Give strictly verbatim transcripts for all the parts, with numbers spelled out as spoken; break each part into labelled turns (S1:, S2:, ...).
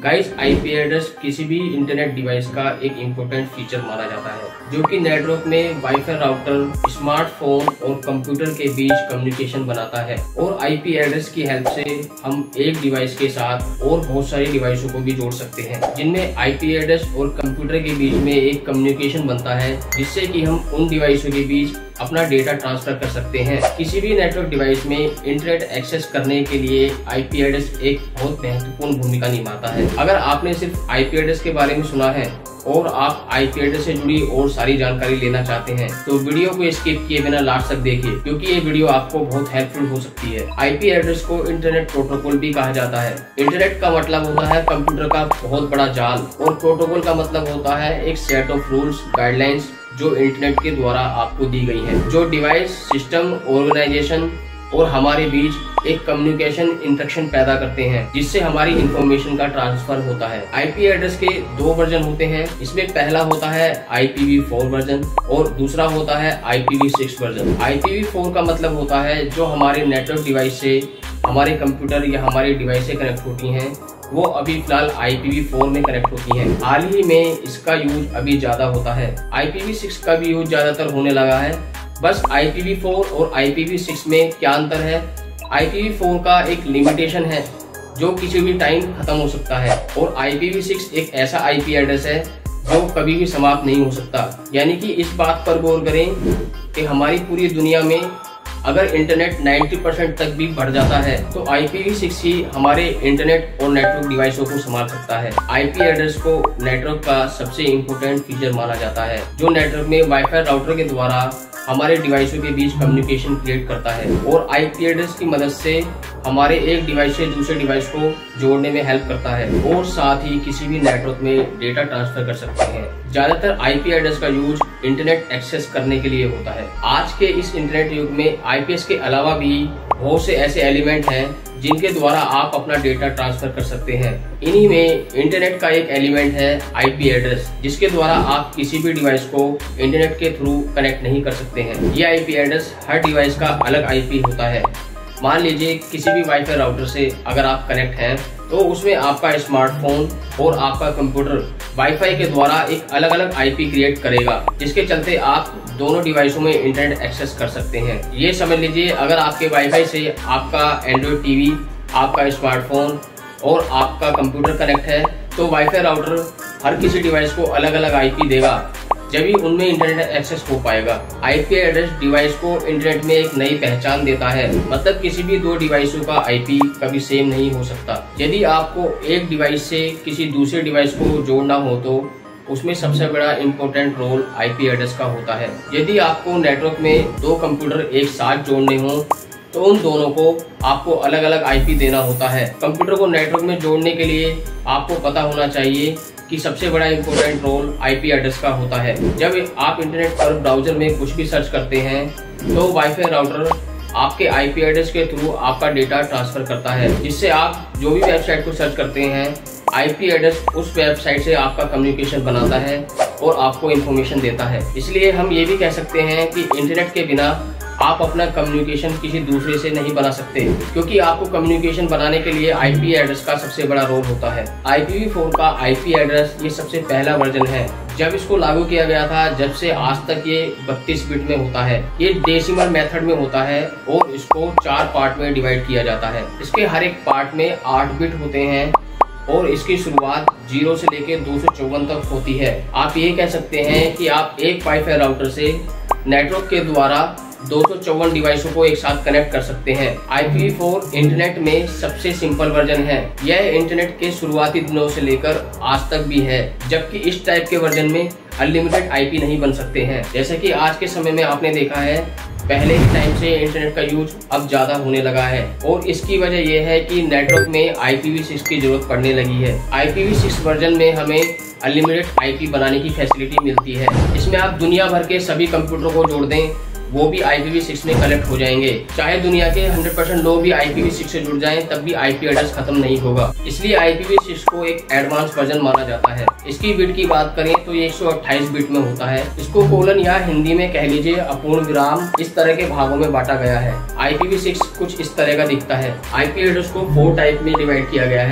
S1: Guys, IP address किसी भी internet device का एक इम्पोर्टेंट फीचर माना जाता है, जो कि नेटवर्क में वाईफाई राउटर, स्मार्टफोन और कंप्यूटर के बीच कम्युनिकेशन बनाता है। और आईपी एड्रेस की हेल्प से हम एक डिवाइस के साथ और बहुत सारी डिवाइसों को भी जोड़ सकते हैं, जिनमें आईपी एड्रेस और कंप्यूटर के बीच में एक कम्युनिकेशन बनता है, जिससे कि हम उन डिवाइसों के बीच अपना डेटा ट्रांसफर कर सकते हैं। किसी भी नेटवर्क डिवाइस में इंटरनेट एक्सेस करने के लिए आईपी एड्रेस एक बहुत महत्वपूर्ण भूमिका निभाता है। अगर आपने सिर्फ आईपी एड्रेस के बारे में सुना है और आप आईपी एड्रेस से जुड़ी और सारी जानकारी लेना चाहते हैं, तो वीडियो को स्किप किए बिना लास्ट तक देखिए, क्योंकि ये वीडियो आपको बहुत हेल्पफुल हो सकती है। आईपी एड्रेस को इंटरनेट प्रोटोकॉल भी कहा जाता है। इंटरनेट का मतलब होता है कंप्यूटर का बहुत बड़ा जाल, और प्रोटोकॉल का मतलब होता है एक सेट ऑफ रूल्स, गाइडलाइंस जो इंटरनेट के द्वारा आपको दी गई है, जो डिवाइस, सिस्टम, ऑर्गेनाइजेशन और हमारे बीच एक कम्युनिकेशन इंटरेक्शन पैदा करते हैं, जिससे हमारी इंफॉर्मेशन का ट्रांसफर होता है। आईपी एड्रेस के दो वर्जन होते हैं। इसमें पहला होता है I P V four version और दूसरा होता है I P V six version. I P V four का मतलब होता है जो हमारे नेटवर्क डिवाइस से हमारे कंप्यूटर या हमारी डिवाइस से कनेक्ट होती हैं, वो अभी फिलहाल आई पी वी फोर में कनेक्ट होती हैं। हाल ही में इसका यूज अभी ज्यादा होता है। आई पी वी सिक्स का भी यूज ज्यादातर होने लगा है। बस आई पी वी फोर और आई पी वी सिक्स में क्या अंतर है? आई पी वी फोर का एक लिमिटेशन है जो किसी भी टाइम खत्म हो सकता है, और आई पी वी सिक्स एक ऐसा आईपी एड्रेस है जो कभी भी समाप्त नहीं हो सकता। यानी कि इस बात पर गौर करें कि हमारी पूरी दुनिया में अगर इंटरनेट नब्बे परसेंट तक भी बढ़ जाता है, तो आई पी वी सिक्स ही हमारे इंटरनेट और नेटवर्क डिवाइसों को संभाल सकता है। आईपी एड्रेस को नेटवर्क का सबसे इम्पोर्टेंट फीचर माना जाता है, जो नेटवर्क में वाईफाई राउटर के द्वारा हमारे डिवाइसों के बीच कम्युनिकेशन क्रिएट करता है, और आईपी एड्रेस की मदद से हमारे एक डिवाइस से दूसरे डिवाइस को जोड़ने में हेल्प करता है, और साथ ही किसी भी नेटवर्क में डेटा ट्रांसफर कर सकते हैं। ज्यादातर आईपी एड्रेस का यूज इंटरनेट एक्सेस करने के लिए होता है। आज के इस इंटरनेट युग में आईपीएस के अलावा भी बहुत से ऐसे एलिमेंट हैं जिनके द्वारा आप अपना डेटा ट्रांसफर कर सकते हैं। इन्हीं में इंटरनेट का एक एलिमेंट है आईपी एड्रेस, जिसके द्वारा आप किसी भी डिवाइस को इंटरनेट के थ्रू कनेक्ट नहीं कर सकते हैं। ये आईपी एड्रेस हर डिवाइस का अलग आईपी होता है। मान लीजिए किसी भी वाईफाई राउटर से अगर आप कनेक्ट हैं, तो उसमें आपका स्मार्टफोन और आपका कंप्यूटर वाईफाई के द्वारा एक अलग अलग आईपी क्रिएट करेगा, जिसके चलते आप दोनों डिवाइसों में इंटरनेट एक्सेस कर सकते हैं। ये समझ लीजिए अगर आपके वाईफाई से आपका एंड्रॉइड टीवी, आपका स्मार्टफोन और आपका कंप्यूटर कनेक्ट है, तो वाईफाई राउटर हर किसी डिवाइस को अलग अलग आईपी देगा, जब ही उनमें इंटरनेट एक्सेस हो पाएगा। आईपी एड्रेस डिवाइस को इंटरनेट में एक नई पहचान देता है, मतलब किसी भी दो डिवाइसों का आईपी कभी सेम नहीं हो सकता। यदि आपको एक डिवाइस से किसी दूसरे डिवाइस को जोड़ना हो, तो उसमें सबसे बड़ा इम्पोर्टेंट रोल आईपी एड्रेस का होता है। यदि आपको नेटवर्क में दो कंप्यूटर एक साथ जोड़ने हो, तो उन दोनों को आपको अलग अलग आईपी देना होता है। कंप्यूटर को नेटवर्क में जोड़ने के लिए आपको पता होना चाहिए कि सबसे बड़ा इम्पोर्टेंट रोल आईपी एड्रेस का होता है। जब आप इंटरनेट पर ब्राउजर में कुछ भी सर्च करते हैं, तो वाईफाई राउटर आपके आईपी एड्रेस के थ्रू आपका डेटा ट्रांसफर करता है, जिससे आप जो भी वेबसाइट को सर्च करते हैं, आईपी एड्रेस उस वेबसाइट से आपका कम्युनिकेशन बनाता है और आपको इन्फॉर्मेशन देता है। इसलिए हम ये भी कह सकते हैं कि इंटरनेट के बिना आप अपना कम्युनिकेशन किसी दूसरे से नहीं बना सकते, क्योंकि आपको कम्युनिकेशन बनाने के लिए आईपी एड्रेस का सबसे बड़ा रोल होता है। आई पी वी फोर का आईपी एड्रेस ये सबसे पहला वर्जन है। जब इसको लागू किया गया था, जब से आज तक ये बत्तीस बिट में होता है। ये डेसिमल मेथड में होता है और इसको चार पार्ट में डिवाइड किया जाता है। इसके हर एक पार्ट में आठ बिट होते हैं और इसकी शुरुआत जीरो से लेकर दो सौ चौवन तक होती है। आप ये कह सकते हैं कि आप एक वाईफाई राउटर से नेटवर्क के द्वारा दो सौ चौवन डिवाइसों को एक साथ कनेक्ट कर सकते हैं। I P V four internet में सबसे सिंपल वर्जन है। यह इंटरनेट के शुरुआती दिनों से लेकर आज तक भी है, जबकि इस टाइप के वर्जन में अनलिमिटेड आईपी नहीं बन सकते हैं। जैसे कि आज के समय में आपने देखा है, पहले के टाइम से इंटरनेट का यूज अब ज्यादा होने लगा है, और इसकी वजह यह है कि नेटवर्क में आई पी वी सिक्स की जरूरत पड़ने लगी है। I P V six version में हमें अनलिमिटेड आईपी बनाने की फैसिलिटी मिलती है। इसमें आप दुनिया भर के सभी कंप्यूटर को जोड़ दें, वो भी आई पी वी सिक्स में कलेक्ट हो जाएंगे। चाहे दुनिया के सौ परसेंट लोग भी आई पी वी सिक्स से जुड़ जाएं, तब भी आईपी एड्रेस खत्म नहीं होगा। इसलिए आई पी वी सिक्स को एक एडवांस वर्जन माना जाता है। इसकी बिट की बात करें तो ये एक सौ अट्ठाईस बिट में होता है। इसको कोलन या हिंदी में कह लीजिए अपूर्ण विराम इस तरह के भागों में बांटा गया है। आई पी वी सिक्स कुछ इस तरह का दिखता है। आईपी एड्रेस को फोर टाइप में डिवाइड किया गया है।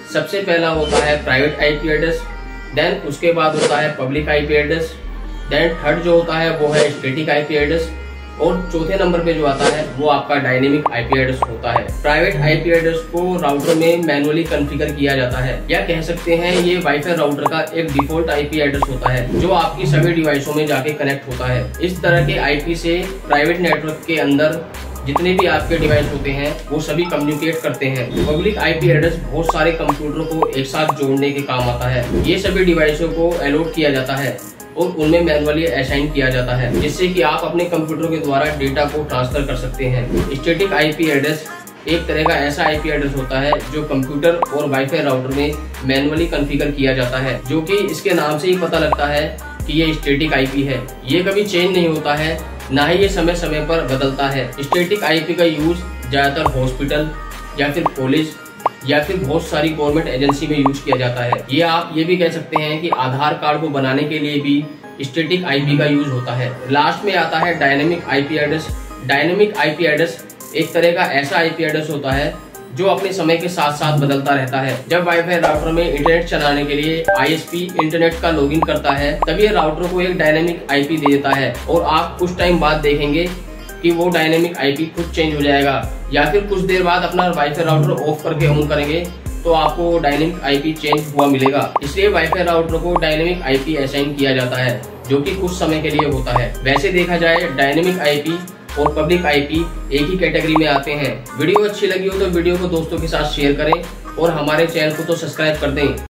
S1: सबसे पहला होता है प्राइवेट आईपी एड्रेस, देन उसके बाद होता है public IP address, then third जो होता है वो है स्टैटिक आईपी एड्रेस, और चौथे नंबर पे जो आता है वो आपका डायनेमिक आईपी एड्रेस होता है। प्राइवेट आईपी एड्रेस को राउटर में मैनुअली कॉन्फ़िगर किया जाता है, या कह सकते हैं ये वाईफाई राउटर का एक डिफॉल्ट आईपी एड्रेस होता है जो आपकी सभी डिवाइसों में जाके कनेक्ट होता है। इस तरह के आईपी से प्राइवेट नेटवर्क के अंदर जितने भी आपके डिवाइस होते हैं वो सभी कम्युनिकेट करते हैं। पब्लिक आईपी एड्रेस बहुत सारे कंप्यूटरों को एक साथ जोड़ने के काम आता है। ये सभी डिवाइसों को अलॉट किया जाता है और उनमें मैनुअली असाइन किया जाता है, जिससे कि आप अपने कंप्यूटर के द्वारा डेटा को ट्रांसफर कर सकते हैं। स्टैटिक आईपी एड्रेस एक तरह का ऐसा आईपी एड्रेस होता है जो कंप्यूटर और वाईफाई राउटर में मैनुअली कॉन्फ़िगर किया जाता है, जो कि इसके नाम से ही पता लगता है कि ये स्टैटिक आईपी है। ये कभी चेंज नहीं होता है, ना ही ये समय समय पर बदलता है। स्टैटिक आईपी का यूज ज्यादातर हॉस्पिटल या फिर कॉलेज या फिर बहुत सारी गवर्नमेंट एजेंसी में यूज किया जाता है। ये आप ये भी कह सकते हैं कि आधार कार्ड को बनाने के लिए भी स्टैटिक आईपी का यूज होता है। लास्ट में आता है dynamic IP address. Dynamic IP address एक तरह का ऐसा आईपी एड्रेस होता है जो अपने समय के साथ साथ बदलता रहता है। जब वाईफाई राउटर में इंटरनेट चलाने के लिए आईएसपी इंटरनेट का लॉगिन करता है, तब ये राउटर को एक डायनेमिक आईपी दे देता है, और आप कुछ टाइम बाद देखेंगे कि वो डायनेमिक आईपी खुद चेंज हो जाएगा, या फिर कुछ देर बाद अपना वाईफाई राउटर ऑफ करके ऑन करेंगे तो आपको डायनेमिक आईपी चेंज हुआ मिलेगा। इसलिए वाईफाई राउटर को डायनेमिक आईपी असाइन किया जाता है, जो कि कुछ समय के लिए होता है। वैसे देखा जाए डायनेमिक आईपी और पब्लिक आईपी एक ही कैटेगरी में आते हैं। वीडियो अच्छी लगी हो तो वीडियो को दोस्तों के साथ शेयर करें और हमारे चैनल को तो सब्सक्राइब कर दें।